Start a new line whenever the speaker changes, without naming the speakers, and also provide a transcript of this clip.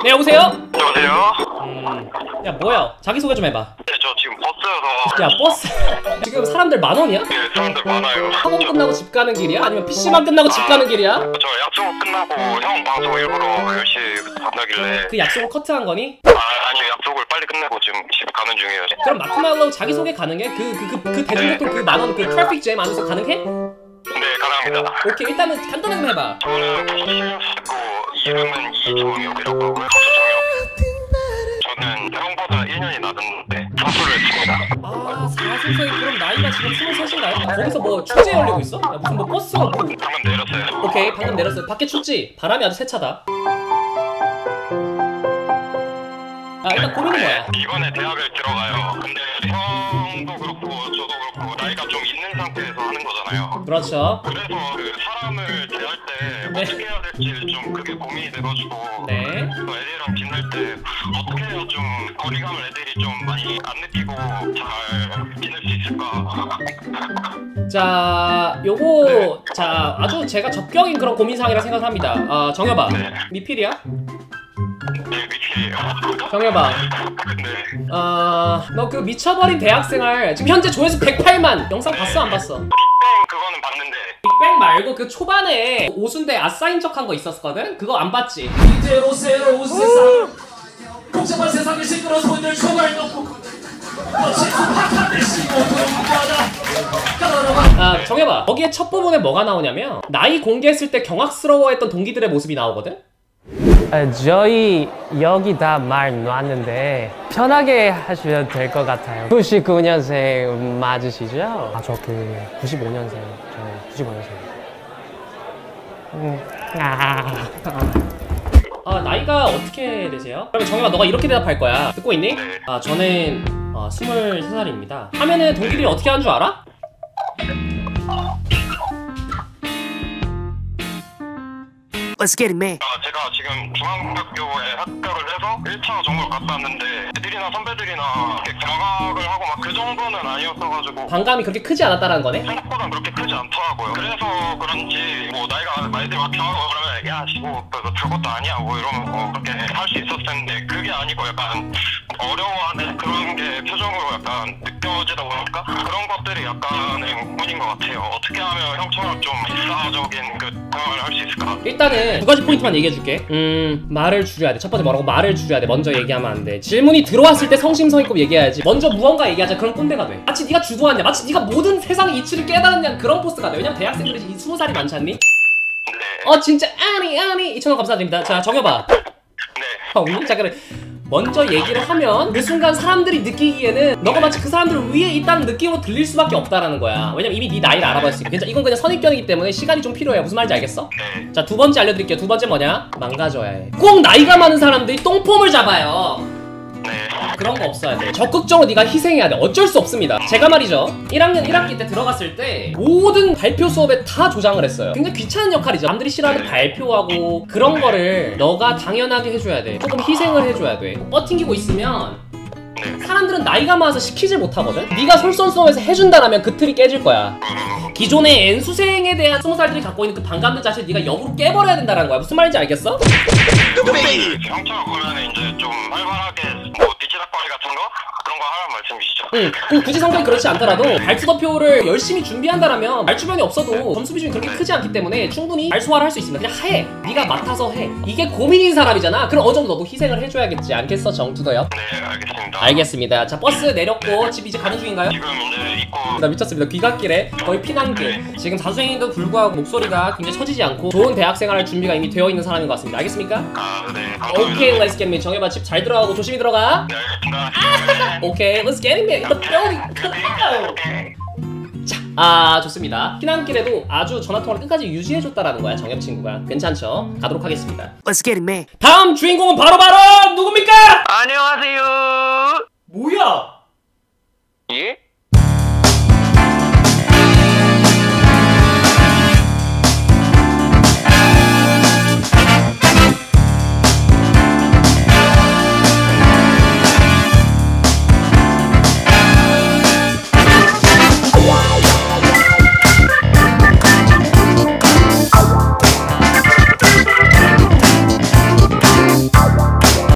네, 여보세요?
여보세요?
야, 뭐야? 자기소개 좀 해봐.
네, 저 지금 버스여서.
야, 버스. 지금 사람들 만원이야?
네, 사람들 많아요.
학원 끝나고 집 가는 길이야? 아니면 PC방 끝나고 집 가는 길이야?
저 약속 끝나고 형 방송 일부러 10시 만나길래.
그 약속을 커트한 거니?
아니요, 약속을 빨리 끝내고 지금 집 가는 중이에요.
그럼 마크말로우 자기소개 가능해? 그 대중교통 그 만원 그 트래픽 잼 안에서 가능해?
네, 가능합니다.
오케이, 일단은 간단하게 좀 해봐.
저는 부실고 이름은 이정엽이라고 하고요. 저는 형보다 1년이 낮은데 사수를 했습니다.
아, 4순서이 그럼 나이가 지금 23인가요? 거기서 뭐 축제 열리고 있어? 야, 무슨 뭐 버스가 뭐...
방금 내렸어요.
오케이, 방금 내렸어요. 밖에 춥지? 바람이 아주 세차다. 아, 일단 고민이 뭐야?
이번에 대학을 들어가요. 근데 형도 그렇고 저도 그렇고 나이가 좀 있는 상태에서 하는 거잖아요.
그렇죠.
그래서 그 사람을 대할 때
네.
어떻게 해야 될지 좀 그게 고민이 돼가지고.
네.
또 애들이랑 지낼 때 어떻게 해야 좀 거리감을 애들이 좀 많이 안 느끼고 잘 지낼 수 있을까?
자, 요거 자 아주 제가 적격인 그런 고민사항이라 생각합니다. 아, 정여봐.
네.
미필이야?
네, 미치예요.
정여봐.
네.
너 그 미쳐버린 대학생활 지금 현재 조회수 108만 영상 봤어 안 봤어?
빅뱅 그거는 봤는데.
빅뱅 말고 그 초반에 오순대 아싸인 척한 거 있었거든? 그거 안 봤지? 이대로 새로운 세상 복잡한 세상을 시끄러운 손들 총알 놓고 아, 정해봐. 거기에 첫 부분에 뭐가 나오냐면 나이 공개했을 때 경악스러워했던 동기들의 모습이 나오거든?
저희 여기 다 말 놨는데 편하게 하시면 될 것 같아요. 99년생 맞으시죠? 아, 저 그 95년생. 저 95년생.
아, 나이가 어떻게 되세요? 그러면 정해봐, 너가 이렇게 대답할 거야. 듣고 있니?
네.
아, 저는 23살입니다. 하면은 동기들이 어떻게 하는 줄 알아?
Let's get it, man.
제가 지금 중앙학교에 합격을 해서 1차 전공을 갔다 왔는데 애들이나 선배들이나 이렇게 경악을 하고 막 그 정도는 아니었어가지고
반감이 그렇게 크지 않았다라는 거네?
생각보다 그렇게 크지 않더라고요. 그래서 그런지 뭐 나이가 많이들 막 경악을 그러면 야 뭐 별것도 아니야 뭐 이러면 뭐 그렇게 할 수 있었을 텐데 그게 아니고 약간 어려워하는 그런 게 표정으로 약간 느껴지다 보니까 그런 것들이 약간의 고민인 것 같아요. 어떻게 하면 형처럼 좀 일상적인 그 생활을 할 수 있을까?
일단은 두 가지 포인트만 얘기해줄게. 말을 줄여야 돼. 첫 번째 뭐라고? 말을 줄여야 돼. 먼저 얘기하면 안 돼. 질문이 들어왔을 때 성심성의껏 얘기해야지. 먼저 무언가 얘기하자. 그런 꼰대가 돼. 마치 네가 주도하냐, 마치 네가 모든 세상의 이치를 깨달았냐, 그런 포스가 돼. 왜냐면 대학생들이 20살이 많지 않니?
네.
진짜 아니 2,000원 감사드립니다. 자, 정해봐.
네.
자, 그래. 먼저 얘기를 하면 그 순간 사람들이 느끼기에는 너가 마치 그 사람들 위에 있다는 느낌으로 들릴 수밖에 없다라는 거야. 왜냐면 이미 네 나이를 알아봤으니까. 괜찮아. 이건 그냥 선입견이기 때문에 시간이 좀 필요해. 무슨 말인지 알겠어?
네.
자, 두 번째 알려드릴게요. 두 번째 뭐냐? 망가져야 해. 꼭 나이가 많은 사람들이 똥폼을 잡아요.
네.
그런 거 없어야 돼. 적극적으로 네가 희생해야 돼. 어쩔 수 없습니다. 제가 말이죠, 1학년 1학기 때 들어갔을 때 모든 발표 수업에 다 조장을 했어요. 굉장히 귀찮은 역할이죠. 남들이 싫어하는 발표하고 그런 거를 너가 당연하게 해줘야 돼. 조금 희생을 해줘야 돼. 버팅기고 있으면 사람들은 나이가 많아서 시키질 못하거든? 네가 솔선수범해서 해준다라면 그 틀이 깨질 거야. 기존의 N수생에 대한 20살들이 갖고 있는 그 반감들 자체를 네가 역으로 깨버려야 된다는 거야. 무슨 말인지 알겠어?
형처럼 보면은 이제 좀 활발하게 뭐 뒤치다거리 같은 거 그런 거 하라는 말씀이시죠?
응. 굳이 성격이 그렇지 않더라도 발투더표를 열심히 준비한다라면 말주변이 없어도 점수 비중이 그렇게 크지 않기 때문에 충분히 말 소화를 할 수 있습니다. 그냥 해. 네가 맡아서 해. 이게 고민인 사람이잖아. 그럼 어느 정도 너도 희생을 해줘야겠지 않겠어, 정투더요?
네, 알겠습니다.
알겠습니다. 자, 버스 내렸고 집 이제 가는 중인가요?
지금 이제 입고.
나 미쳤습니다. 귀갓길에 거의 피난길. 지금 자수생인데도 불구하고 목소리가 굉장히 처지지 않고 좋은 대학생활 준비가 이미 되어 있는 사람인 것 같습니다. 알겠습니까?
네. 감사합니다.
오케이, let's get me. 정해봐. 집 잘 들어가고 조심히 들어가.
네, 알겠습니다.
오케이, let's get me. In the building. 자, 좋습니다. 피난길에도 아주 전화통화를 끝까지 유지해줬다라는 거야, 정엽 친구가. 괜찮죠? 가도록 하겠습니다.
Let's get it, man.
다음 주인공은 바로 누굽니까?
안녕하세요.
뭐야?
예?